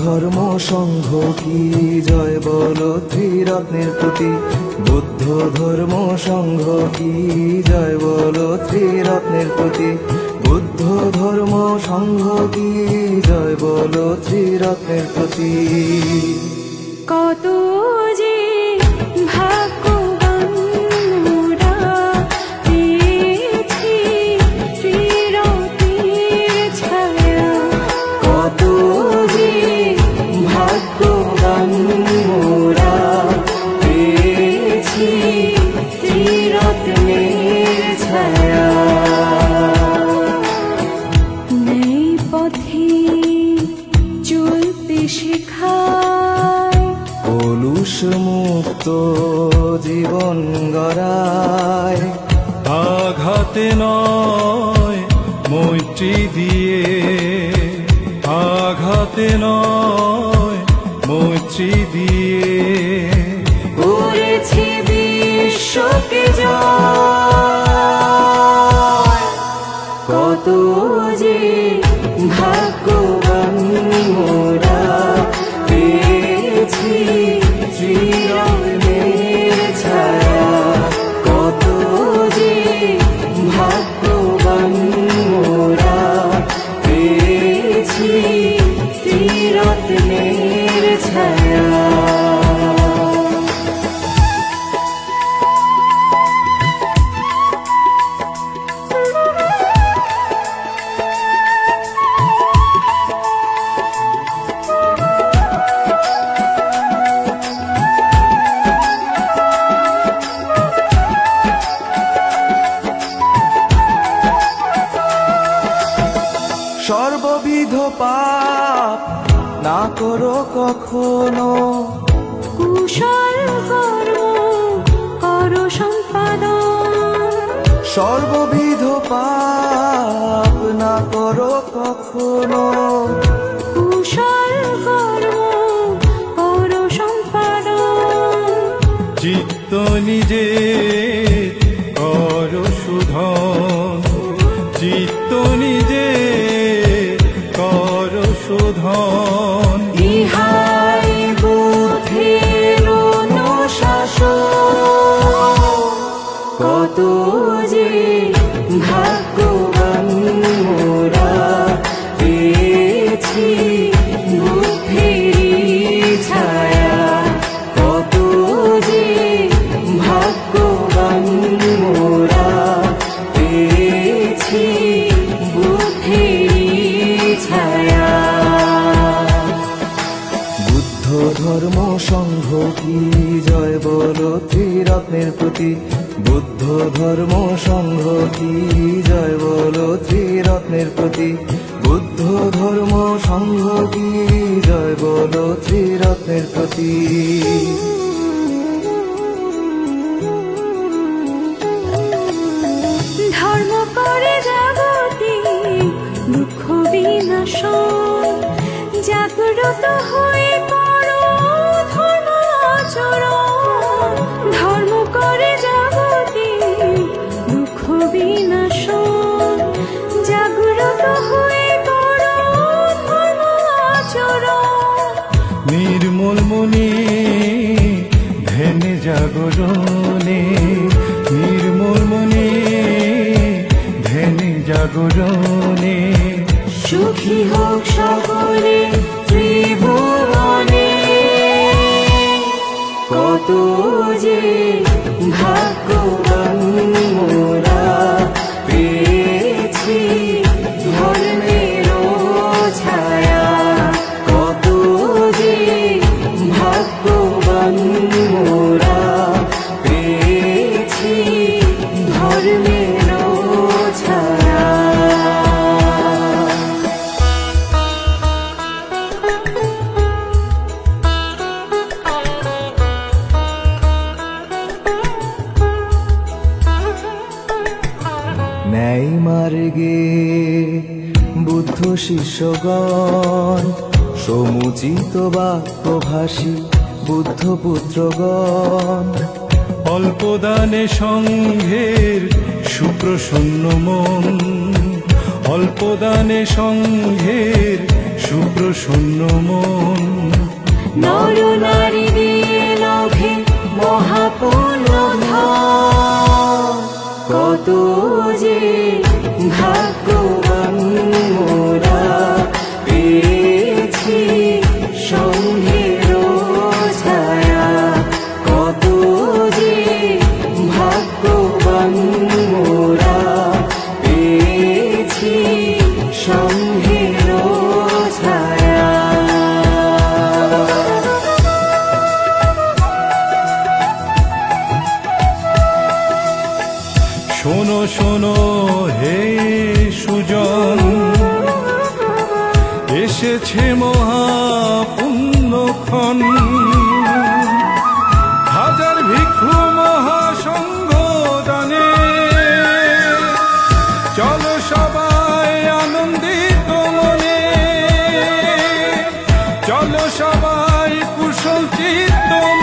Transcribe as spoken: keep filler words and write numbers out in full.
ধর্ম সংঘ কি জয় বলো ত্রিরত্নের প্রতি, বুদ্ধ ধর্ম সংঘ কি জয় বলো ত্রিরত্নের প্রতি, বুদ্ধ ধর্ম সংঘ কি জয় বলো ত্রিরত্নের প্রতি। কত যে ভাগ্যবান মোরা পেয়েছি ত্রিরত্নের ছায়া, কত যে ভাগ্যবান মোরা পেয়েছি ত্রিরত্নের ছায়া। নেই পথে চলতে শেখায়, কলুষ মুক্ত জীবন গড়ায়, আঘাতে নয় মৈত্রী দিয়ে, আঘাতে নয় মৈত্রী দিয়ে, করেছি বিশ্বকে জয়। কত যে ভাগ্যবান মোরা পেয়েছি ত্রিরত্নের ছায়া, কত যে ভাগ্যবান মোরা পেয়েছি ত্রিরত্নের ছায়া। সর্ববিধ পাপ না করো কখনো, কুশল কর্ম করো সম্পাদন, সর্ববিধ পাপ না করো কখনো, কুশল কর্ম করো সম্পাদন, চিত্ত নিজে করো শোধন, চিত্ত নিজে করো শোধন, ইহাই বুদ্ধির অনুশাসন। কত যে ভাগ্যবান মোরা পেয়েছি বুদ্ধির ছায়া, কত যে ভাগ্যবান মোরা পেয়েছি বুদ্ধির ছায়া। বুদ্ধ ধর্ম সংঘ কি জয় বলো ত্রিরত্নের প্রতি, বুদ্ধ ধর্ম সংঘ কি জয় বলো ত্রিরত্নের প্রতি, বুদ্ধ ধর্ম সংঘ কি জয় বলো ত্রিরত্নের প্রতি। ধর্ম করে জাগতি দুঃখ বিনাশন, জাগ্রত হয়ে করো ধর্ম আচরণ, ধর্ম করে জাগতি দুঃখ বিনাশন, জাগ্রত হয়ে করো ধর্ম আচরণ, নির্মল মনে ধ্যানে জাগরণে, নির্মল মনে ধ্যানে জাগরণে, সুখী হোক সকলে ত্রিভুবনে। কত যে ভাগ্যবান মোরা পেয়েছি ধর্মের ছায়া, কত যে ভাগ্যবান মোরা পেয়েছি ধর্মের ছায়া। ন্যায় মার্গে বুদ্ধ শিষ্যগণ, সমুচিত বাক্যভাষী বুদ্ধ পুত্রগণ, অল্প দানে সংঘের সুপ্রসন্ন মন, অল্প দানে সংঘের সুপ্রসন্ন মন নর নারী দিয়ে লভে মহাপূর্ণ কত যে ভাগ্যবান মোরা পেয়েছি সঙ্গের ছায়া কত যে ভাগ্যবান মোরা পেয়েছি সঙ্গের ছায়া। শোনো শোনো হে সুজন, এসেছে মহাপুণ্যক্ষণ, হাজার ভিক্ষু মহাসংঘ দানে, চলো সবাই আনন্দিত মনে, চলো সবাই কুশল চিত্ত